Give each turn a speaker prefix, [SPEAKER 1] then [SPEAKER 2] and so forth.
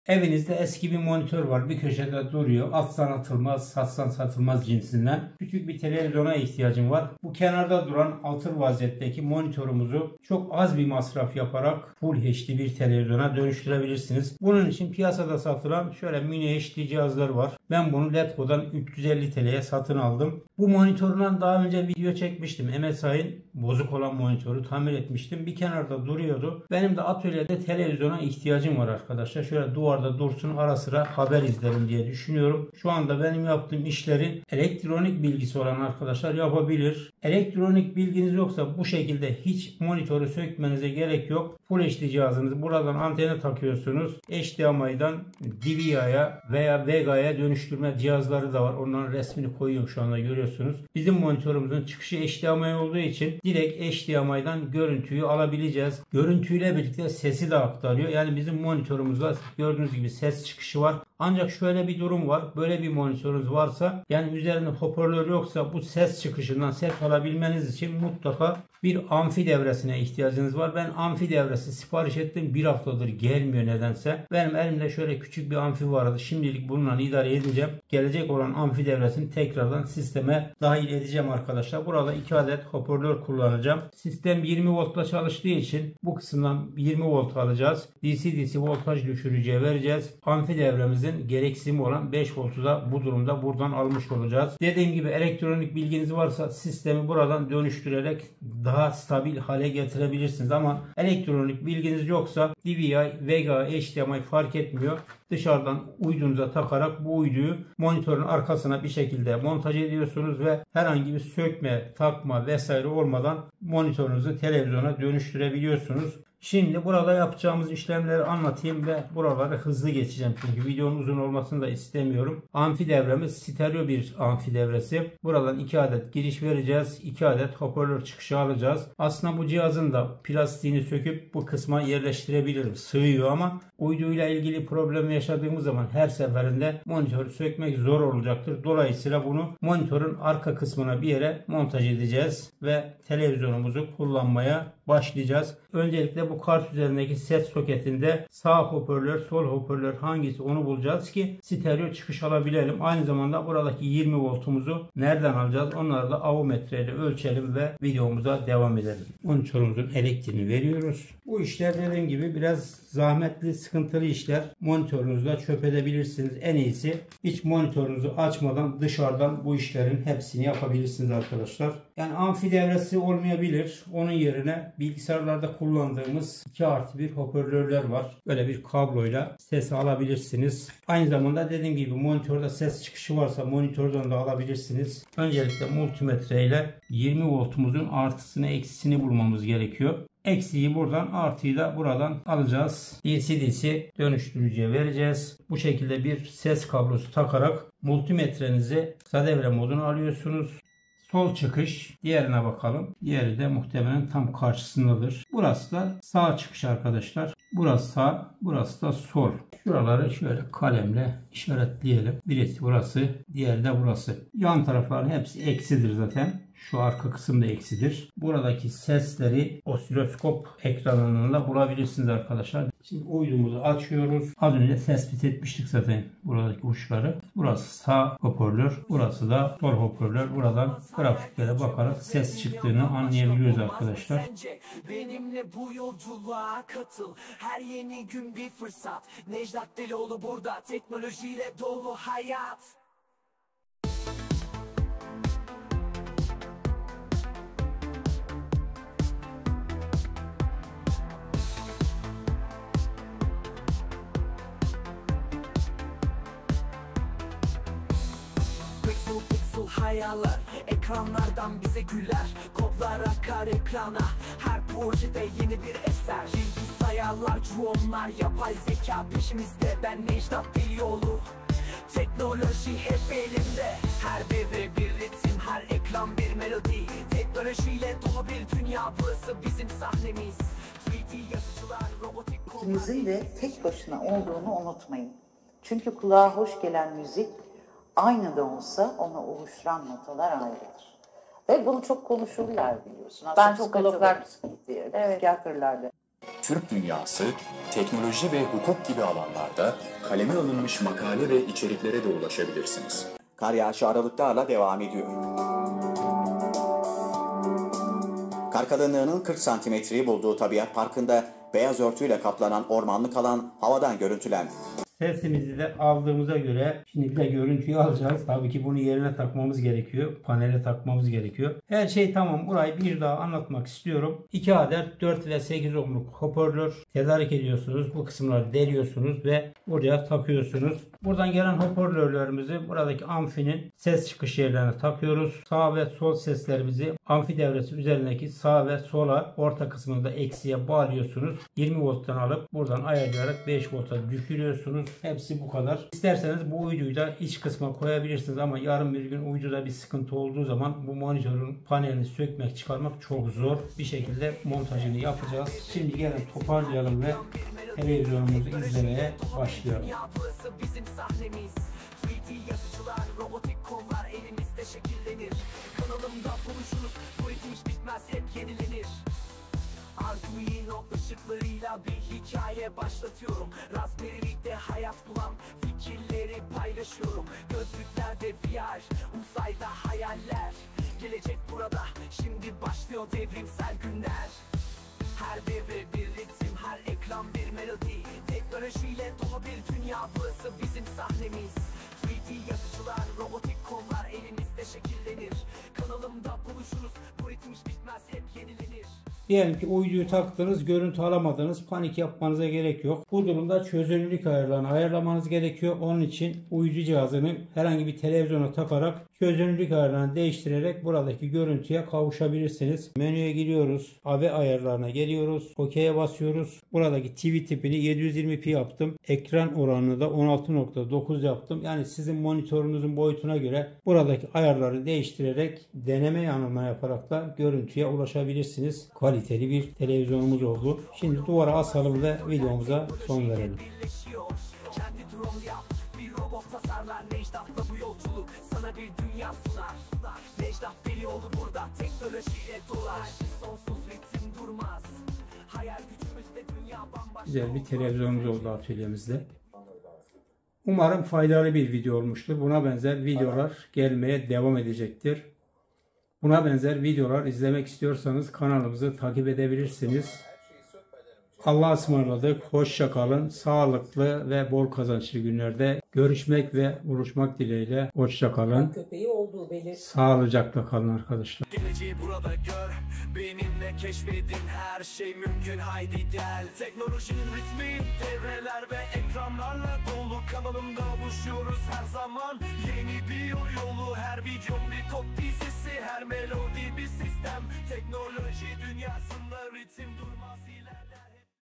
[SPEAKER 1] Evinizde eski bir monitör var. Bir köşede duruyor. Atsan atılmaz, satsan satılmaz cinsinden. Küçük bir televizyona ihtiyacım var. Bu kenarda duran altır vaziyetteki monitörümüzü çok az bir masraf yaparak Full HD bir televizyona dönüştürebilirsiniz. Bunun için piyasada satılan şöyle mini HD cihazlar var. Ben bunu Letgo'dan 350 TL'ye satın aldım. Bu monitörden daha önce video çekmiştim. MSI'nin bozuk olan monitörü tamir etmiştim. Bir kenarda duruyordu. Benim de atölyede televizyona ihtiyacım var arkadaşlar. Şöyle duvarda dursun, ara sıra haber izlerim diye düşünüyorum. Şu anda benim yaptığım işleri elektronik bilgisi olan arkadaşlar yapabilir. Elektronik bilginiz yoksa bu şekilde hiç monitörü sökmenize gerek yok. Full HD cihazınızı buradan antene takıyorsunuz. HDMI'dan DVI'ye veya VGA'ya dönüştürme cihazları da var. Onların resmini koyuyorum, şu anda görüyorsunuz. Bizim monitörümüzün çıkışı HDMI olduğu için direkt HDMI'dan görüntüyü alabileceğiz. Görüntüyle birlikte sesi de aktarıyor. Yani bizim monitörümüzde gördüğünüz gibi ses çıkışı var. Ancak şöyle bir durum var. Böyle bir monitörünüz varsa, yani üzerinde hoparlör yoksa, bu ses çıkışından ses alabilmeniz için mutlaka bir amfi devresine ihtiyacınız var. Ben amfi devresi sipariş ettim. Bir haftadır gelmiyor nedense. Benim elimde şöyle küçük bir amfi vardı. Şimdilik bununla idare edeceğim. Gelecek olan amfi devresini tekrardan sisteme dahil edeceğim arkadaşlar. Burada 2 adet hoparlör kullanacağım. Sistem 20 voltla çalıştığı için bu kısımdan 20 volt alacağız. DC voltaj düşürücüye vereceğiz. Amfi devremizin gereksinimi olan 5 voltu da bu durumda buradan almış olacağız. Dediğim gibi elektronik bilginiz varsa sistemi buradan dönüştürerek daha stabil hale getirebilirsiniz. Ama elektronik bilginiz yoksa DVI, VGA, HDMI fark etmiyor. Dışarıdan uydunuza takarak bu uyduyu monitörün arkasına bir şekilde montaj ediyorsunuz ve herhangi bir sökme, takma vesaire olmadan monitörünüzü televizyona dönüştürebiliyorsunuz. Şimdi burada yapacağımız işlemleri anlatayım ve buraları hızlı geçeceğim. Çünkü videonun uzun olmasını da istemiyorum. Amfi devremiz stereo bir amfi devresi. Buradan 2 adet giriş vereceğiz. 2 adet hoparlör çıkışı alacağız. Aslında bu cihazın da plastiğini söküp bu kısma yerleştirebilirim. Sığıyor ama uyduyla ilgili problem yaşadığımız zaman her seferinde monitörü sökmek zor olacaktır. Dolayısıyla bunu monitörün arka kısmına bir yere montaj edeceğiz ve televizyonumuzu kullanmaya başlayacağız. Öncelikle bu kart üzerindeki ses soketinde sağ hoparlör, sol hoparlör hangisi onu bulacağız ki stereo çıkış alabilelim. Aynı zamanda buradaki 20 voltumuzu nereden alacağız? Onları da avometre ile ölçelim ve videomuza devam edelim. Monitörümüzün elektriğini veriyoruz. Bu işler dediğim gibi biraz zahmetli, sıkıntılı işler. Monitörünüzle çöp edebilirsiniz. En iyisi hiç monitörünüzü açmadan dışarıdan bu işlerin hepsini yapabilirsiniz arkadaşlar. Yani amfi devresi olmayabilir. Onun yerine bilgisayarlarda kullandığımız 2+1 hoparlörler var. Böyle bir kabloyla ses alabilirsiniz. Aynı zamanda dediğim gibi monitörde ses çıkışı varsa monitörden de alabilirsiniz. Öncelikle multimetre ile 20 voltumuzun artısını eksisini bulmamız gerekiyor. Eksiği buradan, artıyı da buradan alacağız. DC dönüştürücüye vereceğiz. Bu şekilde bir ses kablosu takarak multimetrenizi kısa devre moduna alıyorsunuz. Sol çıkış. Diğerine bakalım. Diğeri de muhtemelen tam karşısındadır. Burası da sağ çıkış arkadaşlar. Burası sağ, burası da sol. Şuraları şöyle kalemle işaretleyelim. Birisi burası, diğeri de burası. Yan tarafların hepsi eksidir zaten. Şu arka kısım da eksidir. Buradaki sesleri osiloskop ekranında bulabilirsiniz arkadaşlar. Şimdi uydumuzu açıyoruz. Az önce tespit etmiştik zaten buradaki uçları. Burası sağ hoparlör. Burası da sol hoparlör. Buradan grafiklere bakarak ses çıktığını anlayabiliyoruz arkadaşlar.
[SPEAKER 2] Benimle bu yolculuğa katıl. Her yeni gün bir fırsat. Necdet Delioğlu burada. Teknolojiyle dolu hayat. Hayaller ekranlardan bize güler. Kodlar akar ekrana. Her projede yeni bir eser. Bilgisayarlar, dronlar, yapay zeka peşimizde. Ben Necdet Delioğlu. Teknoloji hep elimde. Her devre bir ritim, her ekran bir melodi. Teknolojiyle dolu bir dünya, burası bizim sahnemiz. 3D yazıcılar, robotik...
[SPEAKER 3] İkimizin de tek başına olduğunu unutmayın. Çünkü kulağa hoş gelen müzik aynı da olsa onu oluşturan notalar ayrıdır. Ve bunu çok konuşurlar biliyorsun.
[SPEAKER 4] Ben çok katılıyorum.
[SPEAKER 3] Psikiyatrlarda.
[SPEAKER 4] Türk dünyası, teknoloji ve hukuk gibi alanlarda kaleme alınmış makale ve içeriklere de ulaşabilirsiniz.
[SPEAKER 5] Kar yağışı aralıklarla devam ediyor. Kar kalınlığının 40 santimetreyi bulduğu Tabiat Parkı'nda beyaz örtüyle kaplanan ormanlık alan havadan görüntülendi.
[SPEAKER 1] Sesimizi de aldığımıza göre şimdi bir de görüntüyü alacağız. Tabii ki bunu yerine takmamız gerekiyor. Panele takmamız gerekiyor. Her şey tamam. Burayı bir daha anlatmak istiyorum. 2 adet 4 ve 8 ohmluk hoparlör tedarik ediyorsunuz. Bu kısımları deliyorsunuz ve buraya takıyorsunuz. Buradan gelen hoparlörlerimizi buradaki amfinin ses çıkış yerlerine takıyoruz. Sağ ve sol seslerimizi amfi devresi üzerindeki sağ ve sola, orta kısmını da eksiye bağlıyorsunuz. 20 volttan alıp buradan ayarlayarak 5 volta düşürüyorsunuz. Hepsi bu kadar. İsterseniz bu uyduyu da iç kısma koyabilirsiniz ama yarın bir gün uyduda bir sıkıntı olduğu zaman bu monitörün panelini sökmek, çıkarmak çok zor. Bir şekilde montajını yapacağız. Şimdi gelin toparlayalım ve televizyonumuzu izlemeye başlayalım.
[SPEAKER 2] Bizim sahnemiz 3D yazıcılar, robotik kollar elimizde şekillenir. Kanalımda buluşuruz, bu ritim hiç bitmez, hep yenilenir. Arduino ışıklarıyla bir hikaye başlatıyorum. Raspberry'de hayat bulan fikirleri paylaşıyorum. Gözlüklerde VR, uzayda hayaller. Gelecek burada, şimdi başlıyor devrimsel günler. Her devre bir ritim, her ekran bir melodi. Teknolojiyle dolu bir dünya, burası bizim sahnemiz. 3D yazıcılar, robotik kollar elimizde şekillenir. Kanalımda buluşuruz, bu ritim hiç bitmez, hep yenilenir.
[SPEAKER 1] Diyelim ki uyduyu taktınız, görüntü alamadınız. Panik yapmanıza gerek yok. Bu durumda çözünürlük ayarlarını ayarlamanız gerekiyor. Onun için uydu cihazını herhangi bir televizyona takarak çözünürlük ayarlarını değiştirerek buradaki görüntüye kavuşabilirsiniz. Menüye giriyoruz. AV ayarlarına geliyoruz. OK'ye basıyoruz. Buradaki TV tipini 720p yaptım. Ekran oranını da 16.9 yaptım. Yani sizin monitörünüzün boyutuna göre buradaki ayarları değiştirerek deneme yanılma yaparak da görüntüye ulaşabilirsiniz. Kaliteli bir televizyonumuz oldu. Şimdi duvara asalım ve videomuza son verelim.
[SPEAKER 2] Kendi drone yap, bir robot tasarlar. Necdah'la bu yolculuk sana bir dünya sunar. Necdah bir yolu burada, teknolojiyle dolar. Sonsuz ritim durmaz, hayal gücümüzde dünya bambaşka.
[SPEAKER 1] Güzel bir televizyonumuz oldu atölyemizde. Umarım faydalı bir video olmuştur. Buna benzer videolar gelmeye devam edecektir. Buna benzer videolar izlemek istiyorsanız kanalımızı takip edebilirsiniz. Allah'a ısmarladık. Hoşça kalın. Sağlıklı ve bol kazançlı günlerde görüşmek ve buluşmak dileğiyle. Hoşça kalın. Sağlıcakla kalın arkadaşlar.
[SPEAKER 2] Geleceği burada gör, benimle keşfedin, her şey mümkün, haydi gel. Teknolojinin ritmi, devreler ve ekranlarla dolu. Kanalımda buluşuyoruz her zaman, yeni bir yolu. Her video bir kod dizisi, her melodi bir sistem. Teknoloji dünyasında ritim durmaz, ilerler.